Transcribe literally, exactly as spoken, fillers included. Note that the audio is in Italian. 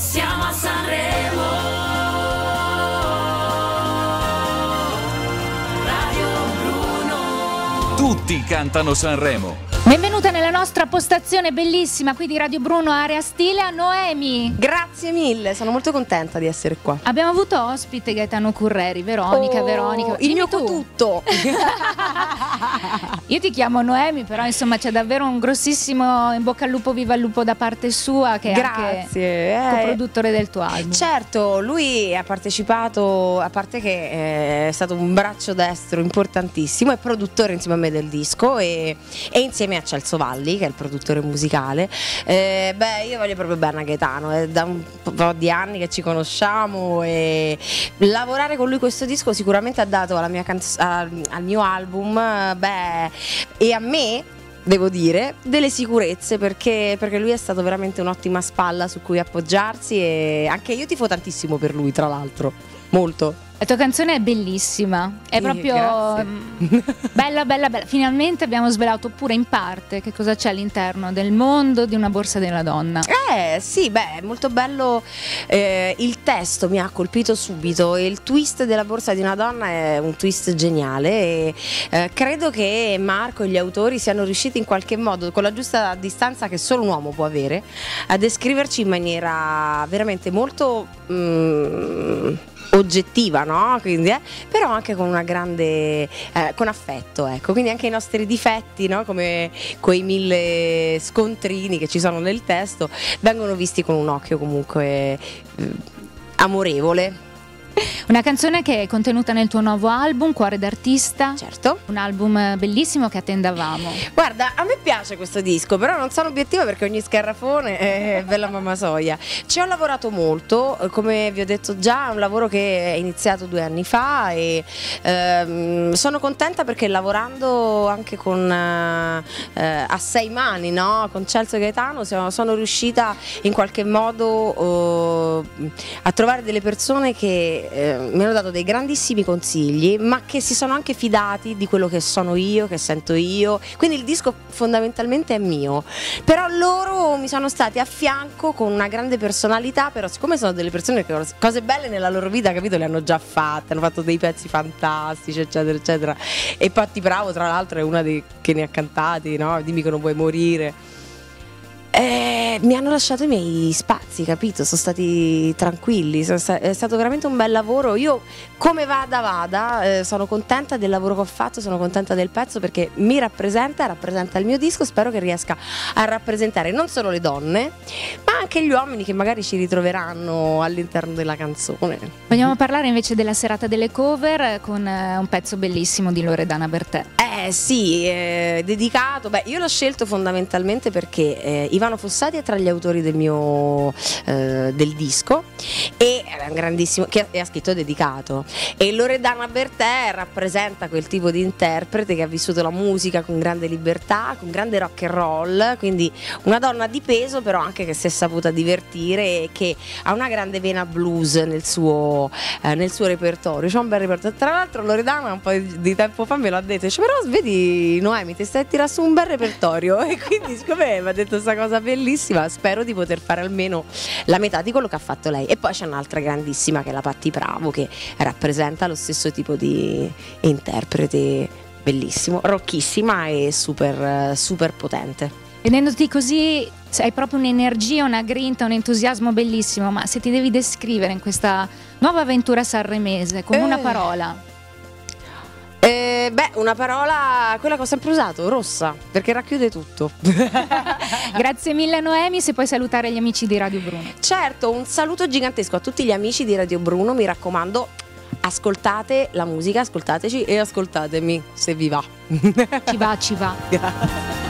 Siamo a Sanremo. Radio Bruno. Tutti cantano Sanremo. Benvenuta nella nostra postazione bellissima qui di Radio Bruno Area Stile, Noemi. Grazie mille, sono molto contenta di essere qua. Abbiamo avuto ospite Gaetano Curreri, Veronica, oh, Veronica. Il Dimmi mio tu. tutto. Io ti chiamo Noemi, però insomma c'è davvero un grossissimo in bocca al lupo, viva il lupo da parte sua, che è Grazie. anche eh, coproduttore del tuo album. Certo, lui ha partecipato, a parte che è stato un braccio destro importantissimo, è produttore insieme a me del disco e, e insieme a Celso Valli, che è il produttore musicale. Eh, beh, io voglio proprio bene a Gaetano, è da un po' di anni che ci conosciamo e lavorare con lui questo disco sicuramente ha dato alla mia canz- al, al mio album, beh, e a me, devo dire, delle sicurezze, perché, perché lui è stato veramente un'ottima spalla su cui appoggiarsi e anche io tifo tantissimo per lui, tra l'altro, molto. La tua canzone è bellissima, è Sì, proprio grazie. mm, bella, bella, bella. Finalmente abbiamo svelato pure in parte che cosa c'è all'interno del mondo di Una borsa della donna. Eh sì, beh, è molto bello, eh, il testo mi ha colpito subito e il twist della borsa di una donna è un twist geniale e eh, credo che Marco e gli autori siano riusciti in qualche modo, con la giusta distanza che solo un uomo può avere, a descriverci in maniera veramente molto mm, oggettiva, no? Quindi, eh, però anche con una grande eh, con affetto, ecco, quindi anche i nostri difetti, no? Come quei mille scontrini che ci sono nel testo vengono visti con un occhio comunque eh, amorevole. Una canzone che è contenuta nel tuo nuovo album, Cuore d'artista. Certo. Un album bellissimo che attendavamo. Guarda, a me piace questo disco, però non sono obiettiva perché ogni scarrafone è bella mamma soia. Ci ho lavorato molto, come vi ho detto già, è un lavoro che è iniziato due anni fa e ehm, sono contenta perché lavorando anche con eh, a sei mani, no? Con Celso e Gaetano sono, sono riuscita in qualche modo eh, a trovare delle persone che Eh, mi hanno dato dei grandissimi consigli, ma che si sono anche fidati di quello che sono io, che sento io, quindi il disco fondamentalmente è mio, però loro mi sono stati a fianco con una grande personalità, però siccome sono delle persone che cose belle nella loro vita, capito, le hanno già fatte, hanno fatto dei pezzi fantastici eccetera eccetera, e Patti Bravo tra l'altro è una dei, che ne ha cantati, no? Dimmi che non puoi morire. Eh, mi hanno lasciato i miei spazi, capito? Sono stati tranquilli, sono sta- è stato veramente un bel lavoro. Io, come vada vada, eh, sono contenta del lavoro che ho fatto, sono contenta del pezzo perché mi rappresenta, rappresenta il mio disco. Spero che riesca a rappresentare non solo le donne, ma anche gli uomini che magari ci ritroveranno all'interno della canzone. Vogliamo parlare invece della serata delle cover con eh, un pezzo bellissimo di Loredana Bertè. Eh sì, eh, dedicato, beh, io l'ho scelto fondamentalmente perché eh, Ivano Fossati è tra gli autori del mio eh, del disco e è un grandissimo, che ha scritto dedicato, e Loredana Bertè rappresenta quel tipo di interprete che ha vissuto la musica con grande libertà, con grande rock and roll, quindi una donna di peso però anche che si è saputa divertire e che ha una grande vena blues nel suo, eh, nel suo repertorio. C'è un bel repertorio, tra l'altro Loredana un po' di tempo fa me l'ha detto, dice, però vedi Noemi ti stai a tirare su un bel repertorio e quindi siccome mi ha detto questa cosa bellissima spero di poter fare almeno la metà di quello che ha fatto lei. E poi c'è un'altra grandissima che è la Patti Bravo, che rappresenta lo stesso tipo di interprete, bellissimo, rocchissima e super, super potente. Vedendoti così hai proprio un'energia, una grinta, un entusiasmo bellissimo, ma se ti devi descrivere in questa nuova avventura sanremese con Eh. una parola. Eh, beh, una parola, quella che ho sempre usato, rossa, perché racchiude tutto. Grazie mille Noemi, se puoi salutare gli amici di Radio Bruno. Certo, un saluto gigantesco a tutti gli amici di Radio Bruno, mi raccomando, ascoltate la musica, ascoltateci e ascoltatemi se vi va. Ci va, ci va.